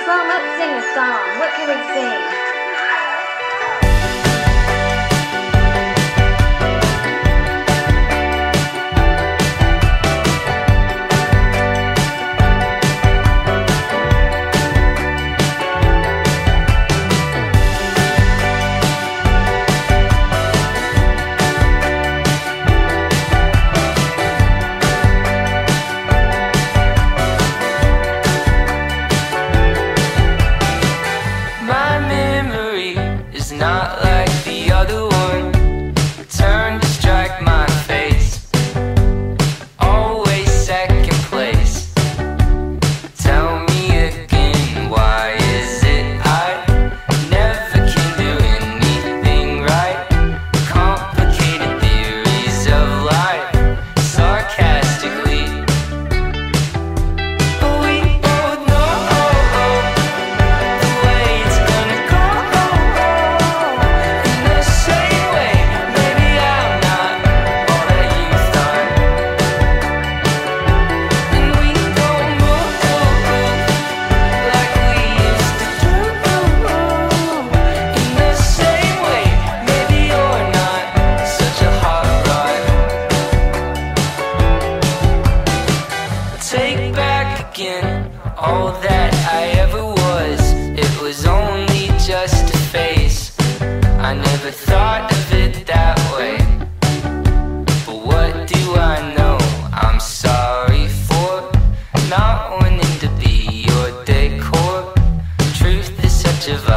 Well, let's sing a song. What can we sing? All that I ever was, it was only just a phase. I never thought of it that way, but what do I know? I'm sorry for not wanting to be your decor. Truth is such a vibe.